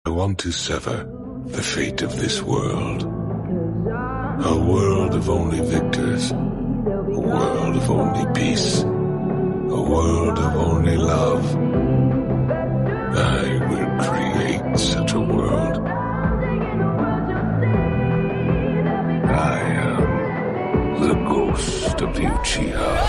I want to sever the fate of this world. A world of only victors. A world of only peace. A world of only love. I will create such a world. I am the ghost of the Uchiha.